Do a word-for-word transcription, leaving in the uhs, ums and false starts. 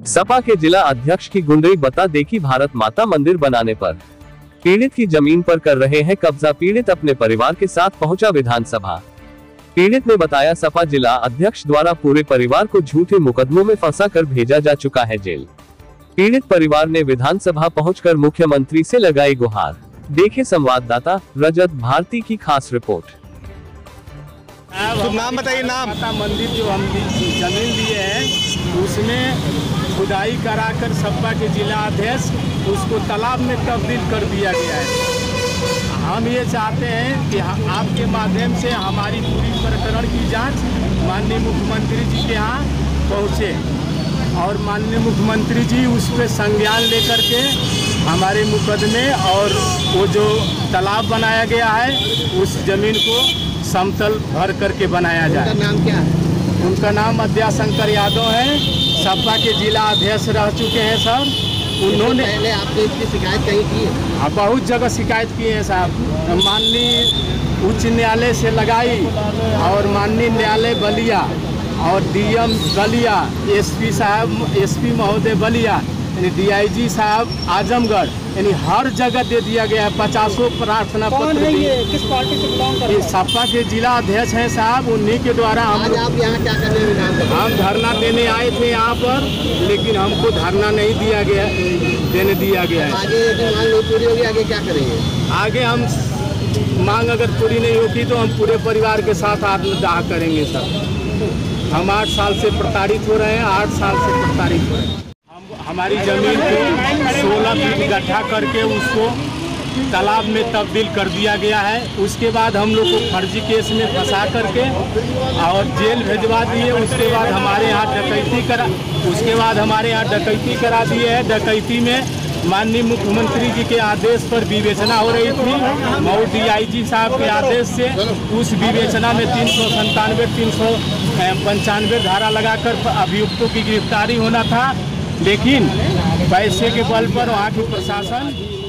सपा के जिला अध्यक्ष की गुंडई बता देखी भारत माता मंदिर बनाने पर। पीड़ित की जमीन पर कर रहे हैं कब्जा। पीड़ित अपने परिवार के साथ पहुंचा विधानसभा। पीड़ित ने बताया सपा जिला अध्यक्ष द्वारा पूरे परिवार को झूठे मुकदमों में फंसा कर भेजा जा चुका है जेल। पीड़ित परिवार ने विधानसभा पहुंचकर मुख्यमंत्री से लगाई गुहार। देखे संवाददाता रजत भारती की खास रिपोर्ट। तो नाम बताइए। नाम माता मंदिर जो हम जमीन लिए हैं उसमें खुदाई कराकर सपा के जिला अध्यक्ष उसको तालाब में तब्दील कर दिया गया है। हम ये चाहते हैं कि आपके माध्यम से हमारी पूरी प्रकरण की जांच माननीय मुख्यमंत्री जी के यहाँ पहुँचे और माननीय मुख्यमंत्री जी उस पर संज्ञान लेकर के हमारे मुकदमे और वो जो तालाब बनाया गया है उस जमीन को समतल भर करके बनाया जाए। उनका नाम क्या है? उनका नाम अद्याशंकर यादव है। सपा के जिला अध्यक्ष रह चुके हैं सर। उन्होंने पहले आपने इसकी शिकायत कहीं की है? बहुत जगह शिकायत की है साहब। माननीय उच्च न्यायालय से लगाई और माननीय न्यायालय बलिया और डीएम बलिया, एसपी साहब एसपी महोदय बलिया, यानी डीआईजी साहब आजमगढ़, यानी हर जगह दे दिया गया है। पचासों प्रार्थना पत्र। किस पार्टी से बिलोंग करते हैं? सपा के जिला अध्यक्ष हैं साहब। उन्हीं के द्वारा हम आज आप यहाँ क्या कर रहे हैं? हम धरना देने आए थे यहाँ पर, लेकिन हमको धरना नहीं दिया गया देने दिया गया है। आगे यदि मांग नहीं पूरी होगी आगे क्या करेंगे? आगे हम मांग अगर पूरी नहीं होगी तो हम पूरे परिवार के साथ आत्मदाह करेंगे सर। हम आठ साल से प्रताड़ित हो रहे हैं आठ साल से प्रताड़ित हो रहे हैं। हमारी जमीन को सोलह फीट गड्ढा करके उसको तालाब में तब्दील कर दिया गया है। उसके बाद हम लोग को फर्जी केस में फंसा करके और जेल भेजवा दिए। उसके बाद हमारे यहाँ डकैती करा उसके बाद हमारे यहाँ डकैती करा दिए है। डकैती में माननीय मुख्यमंत्री जी के आदेश पर विवेचना हो रही थी। मऊ डीआईजी साहब के आदेश से उस विवेचना में तीन सौ संतानवे तीन सौ पंचानवे धारा लगाकर अभियुक्तों की गिरफ्तारी होना था, लेकिन पैसे के बल पर वहाँ की प्रशासन